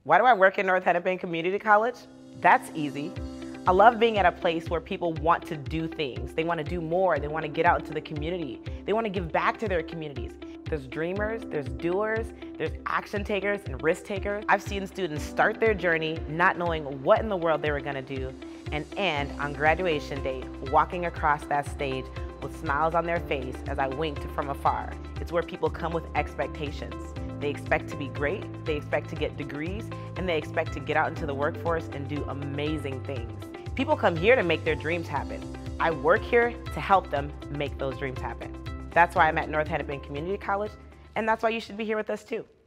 Why do I work in North Hennepin Community College? That's easy. I love being at a place where people want to do things. They want to do more. They want to get out into the community. They want to give back to their communities. There's dreamers, there's doers, there's action takers and risk takers. I've seen students start their journey not knowing what in the world they were going to do and end on graduation day walking across that stage with smiles on their face as I winked from afar. It's where people come with expectations. They expect to be great, they expect to get degrees, and they expect to get out into the workforce and do amazing things. People come here to make their dreams happen. I work here to help them make those dreams happen. That's why I'm at North Hennepin Community College, and that's why you should be here with us too.